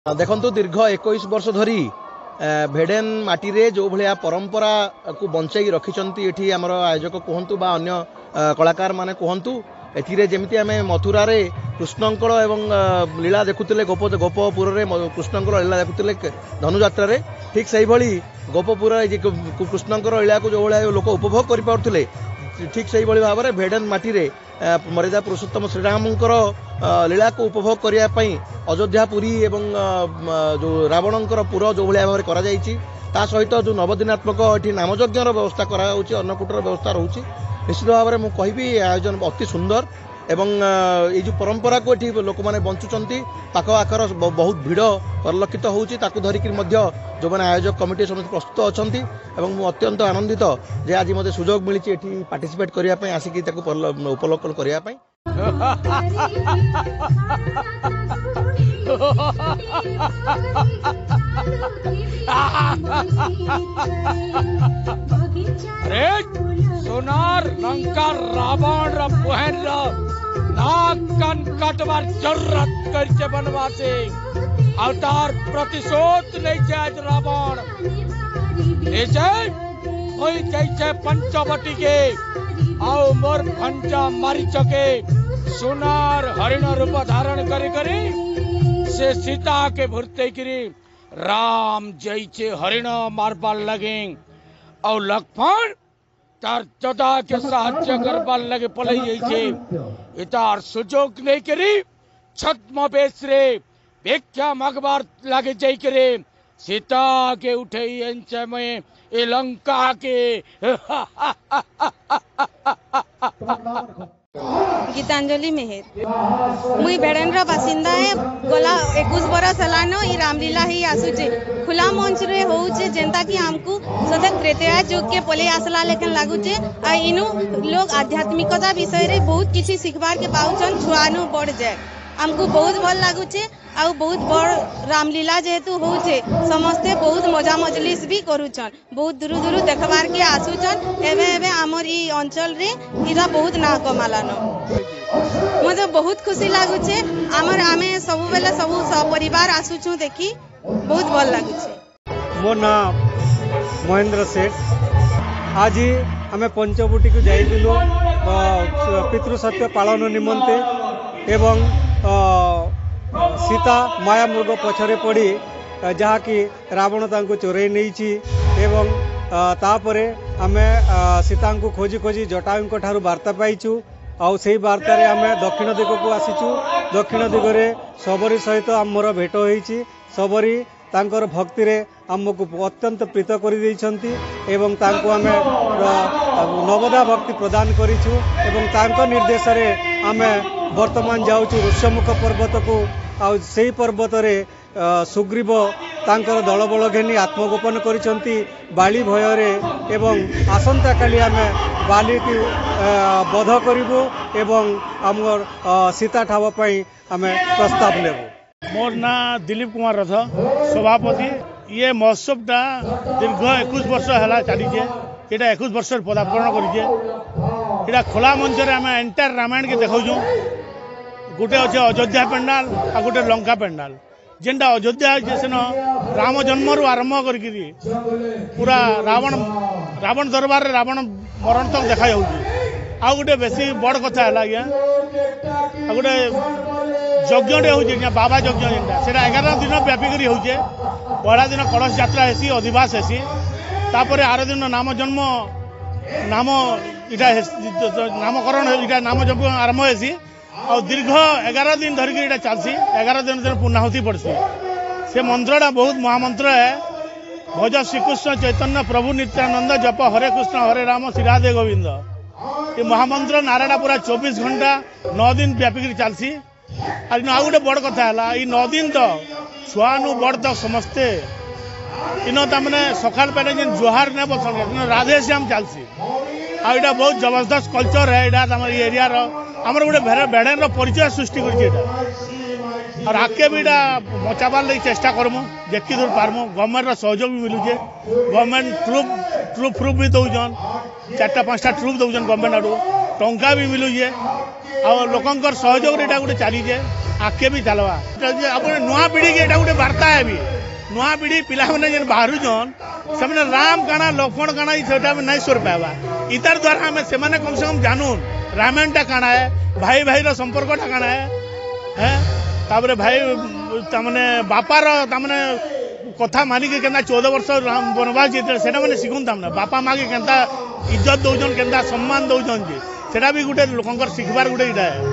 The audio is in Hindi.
देखंतु दीर्घ 21 वर्ष धरी भेडेन माटी रे जो भलिया परंपरा को बंचाई रखिचंती एठी हमर आयोजक कहंतु बा अन्य कलाकार माने कहंतु एथिरे जेमिति आमे मथुरा रे कृष्णंकल एवं लीला देखुतिले गोपपुर रे कृष्णंकल लीला देखुतिले धनुयात्रा रे ठीक सही भली गोपपुर रे कृष्णंकर लीला को जो भलिया लोक उपभोग करि पाउथिले ठीक सही भली भाव रे भेडेन माटी रे मर्यादा पुरुषोत्तम श्रीरामंकर लीला को उपभोग करने अयोध्या पुरी एवं जो रावणंकर पुर जो भाया भाव करा सहित जो नवदिनात्मक ये नामयज्ञ व्यवस्था कराऊँच अन्नकूटर व्यवस्था रोचे निश्चित भाव में मुझे कहि आयोजन अति सुंदर एवं ये जो परंपरा को ये लोक मैंने बंचुंट पाख आखर बहुत भिड़ परिलक्षित होती धरिकी जो मैंने आयोजक कमिटी समस्त प्रस्तुत अच्छा मुझे अत्यंत आनंदित जे आज मत सुजोग मिली पार्टिसिपेट करने आसिक उपलक्षण करने सोनार लंका रावण बहन नाक कान काटवार जरूरत करके बनवासे अवतार प्रतिशोध नहीं आज रावण होई जैसे पंचवटी के आओ मोर पंचा मारी चके सोनार हरिण रूप धारण करी से सीता के भरते करी राम जैसे हरिण मारबार लगे और लक्ष्मण तार जदा के साहाଯ୍य करबार लगे पलई जाइए इतार सुजोग नहीं करी छद्म बेस रे भिक्षा मागबार लगे जाई करे सीता के उठे में ए लंका के गीतांजलि मेहर मुई भेड़ेन बासिंदा है गला 21 बरस हलानो ई रामलीला ही आसुचे खुला मंच रे होउचे जेंता कि हमकु सदा त्रेतया युग के पले आसला लेकिन लागुचे आ इनु लोग आध्यात्मिकता विषय रे बहुत किछि सिखबार के पाउछन छुआनु बढ़ जाए हमको बहुत भल लागुचे आ बहुत बड़ रामलीला जेहेतु होउचे समस्ते बहुत मजा मजलिस भी करूछन बहुत दूर दूर देखबार के आसुछन एबे एबे हमर ई अंचल रे इरा बहुत ना कमालानो मुझे बहुत खुशी लागुचे हमर आमे सब बेले सब परिवार आसुछु देखी बहुत भल लागुचे। मो नाम महेंद्र सेठ आज आमे पंचवटी को जाइलु पितृ सत्य पालन निमंते एवं सीता माया मृग पछरे पड़ी जहा कि रावण तांको चोरई नहीं एवं तापरे आमे सीता को खोजी खोजी जटायु ठारू वार्ता पाइचु आउ से वार्ता रे आमे दक्षिण दिग को आसीचु दक्षिण दिगरे सबरी सहित आमर भेट होईची सबरी तांकर भक्ति रे आमको अत्यंत प्रीत कर देइछंती एवं तांको आमे नवदा भक्ति प्रदान करिछु एवं तांको निर्देश रे आमे वर्तमान जाऊँ ऋष्यमुख पर्वत को आई पर्वत रे सुग्रीव तांकर दलबल घेनी आत्मगोपन करिसंती बाली भयरे एवं आसंता काली आमे बाली की बध करिबो एवं आमर सीता ठाव पई आमे प्रस्ताव लेबो। मोर ना दिलीप कुमार रथ सभापति ये महोत्सवटा दीर्घ 21 वर्ष है चलीजे ये 21 वर्ष पदार्पण करीजे ये खोला मंच रे आमे एंटायर रामायण के देखाऊँ गोटे अच्छे अयोध्या पेंडाल आ गोटे लंका पेंडाल जेनटा अयोध्या सेन राम जन्म रू आरंभ करी पूरा रावण दरबार रे रावण मरण तक देखा आ गोटे बेसी बड़ कथा है आज्ञा आ गोटे यज्ञटे हो बाबा यज्ञ जेनटा से 11 दिन व्यापिक होचे पहला दिन कलश यात्रा हेसी अधिवास हेसी तापर आर दिन नाम जन्म नाम इटा नामकरण इटा नाम जप आरंभ हेसी और दीर्घ 11 दिन धरिक इटा चलसी 11 दिन पूर्णाहुति पड़सी से मंत्रटा बहुत महामंत्र है भज श्रीकृष्ण चैतन्य प्रभु नित्यानंद जप हरे कृष्ण हरे राम श्री राधे गोविंद ये महामंत्र नाराटा पूरा 24 घंटा 9 दिन व्यापिक चलसी आज आ गोटे बड़ कथा है 9 दिन तो छुआ नु बड़ तक समस्ते इन तमें सकाल पे जेन जुहार ने बसन राधे श्याम चलसी आ इटा बहुत जबरदस्त कल्चर है यहाँ एरिया आमर गोटे भेड़ेन परिचय सृष्टि कर और आगे भी बचाबार लगे चेष्टा करमु जेकी दूर पारमु गवर्नमेंट सहयोग भी मिलूचे गवर्नमेंट ट्रुप भी दौन 4-5टा ट्रुप दौन गवर्नमेंट आड़ू टंका भी मिलूचे आ लोकंर सहयोग गोटे चलीजे आगे भी चलवा अब नुआ पीढ़ी के गोटे वार्ता है भी नुआ पीढ़ी पिला मैंने जेन बाहर से राम काना लक्ष्मण काना सेटा नहीं सोर पावा इतार द्वारा हमें से कम से कम जानून रामायण टा काना है भाई भाई रो संपर्क टा काना है तापरे भाई तमने बापार तमने कथा मानिक केंता 14 वर्ष बनवास जीते सेटा मैंने शिखुन तमने बापा माँ के केंता इज्जत दौन केंता सम्मान दौन सेटा भी गोटे लोकंर शिखबार गोटे इटा है।